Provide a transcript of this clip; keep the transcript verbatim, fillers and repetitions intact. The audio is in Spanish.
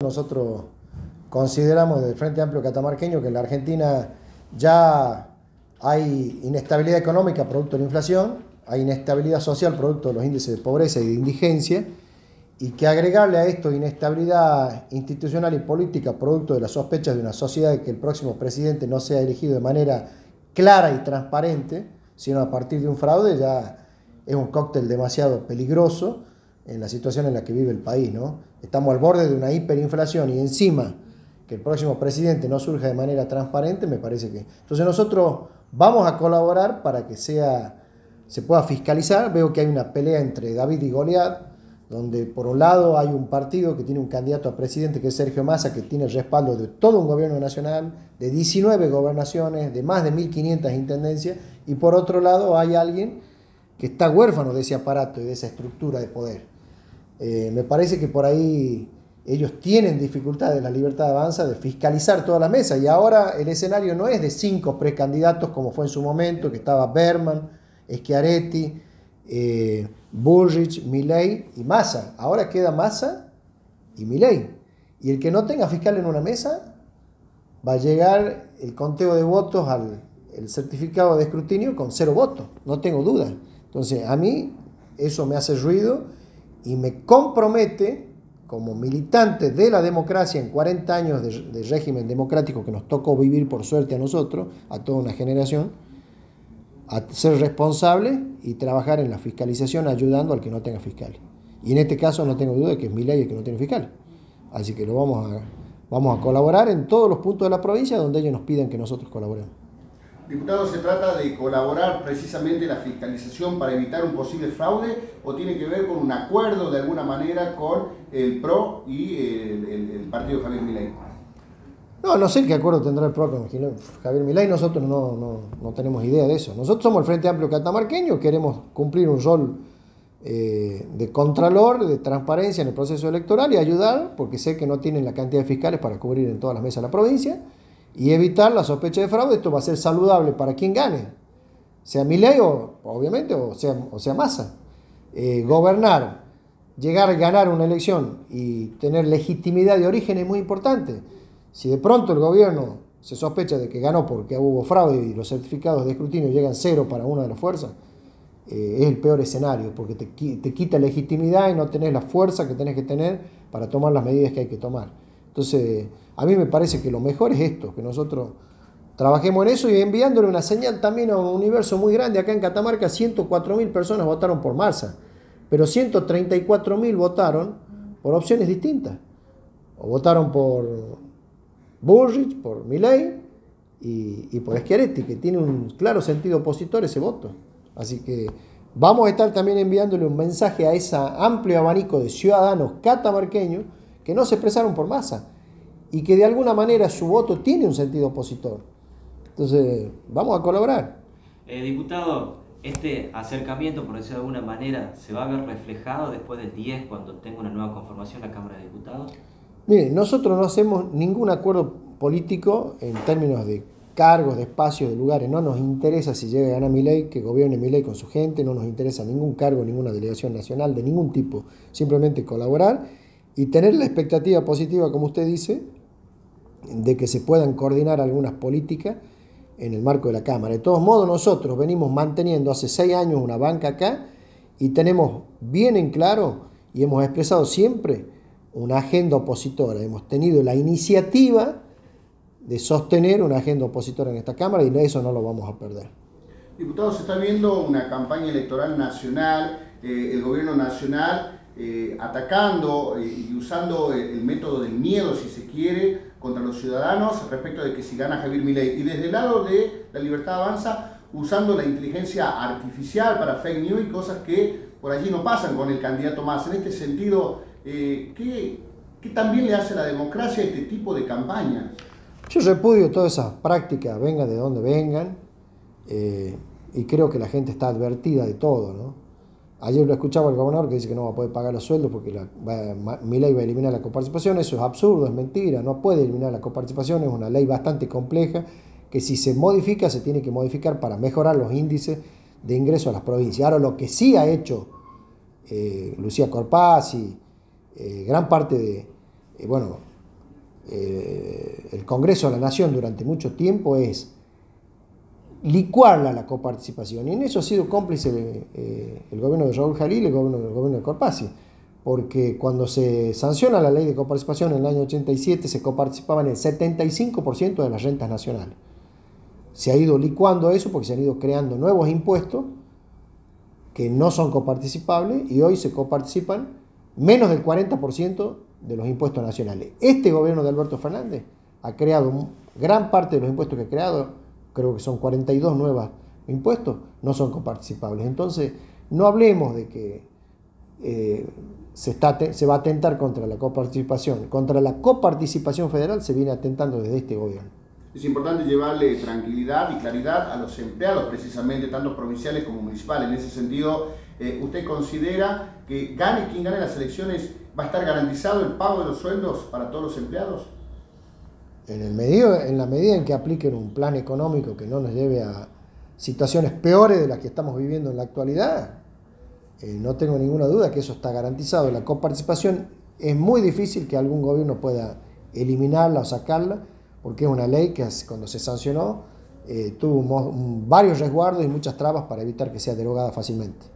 Nosotros consideramos desde el Frente Amplio Catamarqueño que en la Argentina ya hay inestabilidad económica producto de la inflación, hay inestabilidad social producto de los índices de pobreza y de indigencia, y que agregarle a esto inestabilidad institucional y política producto de las sospechas de una sociedad de que el próximo presidente no sea elegido de manera clara y transparente, sino a partir de un fraude, ya es un cóctel demasiado peligroso en la situación en la que vive el país, ¿no? Estamos al borde de una hiperinflación y encima que el próximo presidente no surja de manera transparente, me parece que... Entonces nosotros vamos a colaborar para que sea, se pueda fiscalizar. Veo que hay una pelea entre David y Goliat, donde por un lado hay un partido que tiene un candidato a presidente que es Sergio Massa, que tiene el respaldo de todo un gobierno nacional, de diecinueve gobernaciones, de más de mil quinientas intendencias, y por otro lado hay alguien que está huérfano de ese aparato y de esa estructura de poder. Eh, me parece que por ahí ellos tienen dificultades, la Libertad Avanza, de fiscalizar toda la mesa, y ahora el escenario no es de cinco precandidatos como fue en su momento, que estaba Berman, Schiaretti, eh, Bullrich, Milei y Massa. Ahora queda Massa y Milei, y el que no tenga fiscal en una mesa va a llegar el conteo de votos al el certificado de escrutinio con cero votos, no tengo duda. Entonces a mí eso me hace ruido y me compromete como militante de la democracia en cuarenta años de, de régimen democrático que nos tocó vivir por suerte a nosotros, a toda una generación, a ser responsable y trabajar en la fiscalización ayudando al que no tenga fiscal. Y en este caso no tengo duda de que es Milei el que no tiene fiscal. Así que lo vamos a, vamos a colaborar en todos los puntos de la provincia donde ellos nos piden que nosotros colaboremos. Diputado, ¿se trata de colaborar precisamente en la fiscalización para evitar un posible fraude o tiene que ver con un acuerdo de alguna manera con el P R O y el, el, el partido Javier Milei? No, no sé qué acuerdo tendrá el P R O con Javier Milei, nosotros no, no, no tenemos idea de eso. Nosotros somos el Frente Amplio Catamarqueño, queremos cumplir un rol eh, de contralor, de transparencia en el proceso electoral y ayudar, porque sé que no tienen la cantidad de fiscales para cubrir en todas las mesas de la provincia, y evitar la sospecha de fraude. Esto va a ser saludable para quien gane, sea Milei o, obviamente, o sea, o sea Massa. Eh, gobernar, llegar a ganar una elección y tener legitimidad de origen es muy importante. Si de pronto el gobierno se sospecha de que ganó porque hubo fraude y los certificados de escrutinio llegan cero para una de las fuerzas, eh, es el peor escenario, porque te, te quita legitimidad y no tenés la fuerza que tenés que tener para tomar las medidas que hay que tomar. Entonces, a mí me parece que lo mejor es esto, que nosotros trabajemos en eso y enviándole una señal también a un universo muy grande. Acá en Catamarca ciento cuatro mil personas votaron por Massa, pero ciento treinta y cuatro mil votaron por opciones distintas. O votaron por Bullrich, por Milei y, y por Schiaretti, que tiene un claro sentido opositor ese voto. Así que vamos a estar también enviándole un mensaje a ese amplio abanico de ciudadanos catamarqueños que no se expresaron por Massa y que de alguna manera su voto tiene un sentido opositor. Entonces, vamos a colaborar. Eh, diputado, este acercamiento, por decirlo de alguna manera, ¿se va a ver reflejado después del diez, cuando tenga una nueva conformación la Cámara de Diputados? Mire, nosotros no hacemos ningún acuerdo político en términos de cargos, de espacios, de lugares. No nos interesa si llega a ganar Milei, que gobierne Milei con su gente, no nos interesa ningún cargo, ninguna delegación nacional de ningún tipo. Simplemente colaborar y tener la expectativa positiva, como usted dice, de que se puedan coordinar algunas políticas en el marco de la Cámara. De todos modos, nosotros venimos manteniendo hace seis años una banca acá y tenemos bien en claro y hemos expresado siempre una agenda opositora. Hemos tenido la iniciativa de sostener una agenda opositora en esta Cámara y eso no lo vamos a perder. Diputado, se está viendo una campaña electoral nacional, eh, el gobierno nacional eh, atacando eh, y usando el, el método del miedo, si se quiere, contra los ciudadanos respecto de que si gana Javier Milei. Y desde el lado de la Libertad Avanza, usando la inteligencia artificial para fake news y cosas que por allí no pasan con el candidato Massa. En este sentido, eh, ¿qué, ¿qué también le hace a la democracia este tipo de campañas? Yo repudio todas esas prácticas, vengan de donde vengan, eh, y creo que la gente está advertida de todo, ¿no? Ayer lo escuchaba el gobernador que dice que no va a poder pagar los sueldos porque la, va, Milei va a eliminar la coparticipación. Eso es absurdo, es mentira, no puede eliminar la coparticipación, es una ley bastante compleja que si se modifica se tiene que modificar para mejorar los índices de ingreso a las provincias. Ahora, lo que sí ha hecho eh, Lucía Corpaz y eh, gran parte de, eh, bueno, eh, el Congreso de la Nación durante mucho tiempo es licuarla la coparticipación, y en eso ha sido cómplice eh, el gobierno de Raúl Jalil y el gobierno, el gobierno de Corpasi, porque cuando se sanciona la ley de coparticipación en el año ochenta y siete se coparticipaba en el setenta y cinco por ciento de las rentas nacionales. Se ha ido licuando eso porque se han ido creando nuevos impuestos que no son coparticipables, y hoy se coparticipan menos del cuarenta por ciento de los impuestos nacionales. Este gobierno de Alberto Fernández ha creado gran parte de los impuestos que ha creado, creo que son cuarenta y dos nuevos impuestos, no son coparticipables. Entonces, no hablemos de que eh, se, está, se va a atentar contra la coparticipación. Contra la coparticipación federal se viene atentando desde este gobierno. Es importante llevarle tranquilidad y claridad a los empleados, precisamente, tanto provinciales como municipales. En ese sentido, eh, ¿usted considera que gane quien gane las elecciones, va a estar garantizado el pago de los sueldos para todos los empleados? En, el medio, en la medida en que apliquen un plan económico que no nos lleve a situaciones peores de las que estamos viviendo en la actualidad, eh, no tengo ninguna duda que eso está garantizado. La coparticipación es muy difícil que algún gobierno pueda eliminarla o sacarla, porque es una ley que cuando se sancionó eh, tuvo varios resguardos y muchas trabas para evitar que sea derogada fácilmente.